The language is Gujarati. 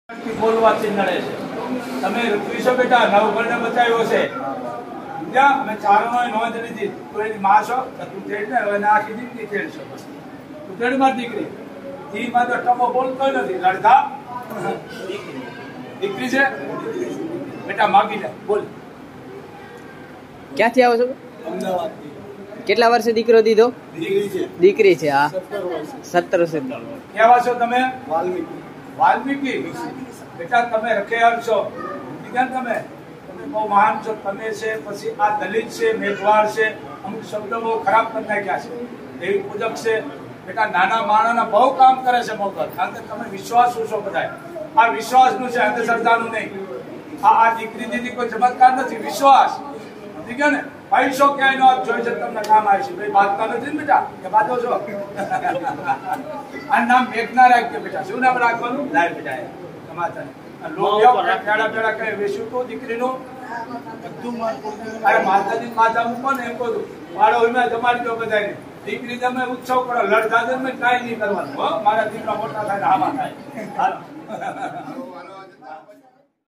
બોલવાથી નડે છે. તમે ઋત્વિશો બેટા નવઘરને બચાવ્યો છે. સમજ્યા? અમે ચારણોએ નોંધ લીધી. તું એની માં છો, તું તેડ ને હવે આખી દીકરી તેડશો. તું તેડ માં દીકરી. ઈ માં તો ટપો બોલતો નથી. લડતા દીકરી છે બેટા, માગી લે. બોલ. ક્યાંથી આવો છો? અમદાવાદ. કેટલા વર્ષે દીકરો દીધો? દીકરી છે. હા, 17 વર્ષે. કેવા છો તમે? વાલ્મીકી. બેટા તમે રખેયાલ છો. તમે બહુ મહાન છો. તમે છે, પછી આ દલિત છે, મેઘવાળ છે, અમુક શબ્દો બહુ ખરાબ કરી નાખ્યા છે. દેવી પૂજક છે. બેટા નાના માણસના બહુ કામ કરે છે મોકલ. કારણ કે તમે વિશ્વાસુ છો બધા. આ વિશ્વાસનું છે, અંધશ્રદ્ધાનું નહીં. આ દીકરી દીદી કોઈ ચમત્કાર નથી, વિશ્વાસ. ઠીક ને? પૈસો ક્યાંય નો જોઈ છે, તમને કામ આવે છે. ભાઈ બાંધતા નથી ને બેટા, કે બાંધો છો? આ નામ મેઘના રાખજો બેટા. શું નામ રાખવાનું? લાય બેટા સમાચાર. દીકરીનું અરે માતાજી માતા મૂકો ને એમ કહું મારો જમાડી દો બધાને. દીકરી તમે ઉત્સવ કરો, લડતા કાંઈ નહીં કરવાનું. મારા દીકરા મોટા થાય આમાં થાય.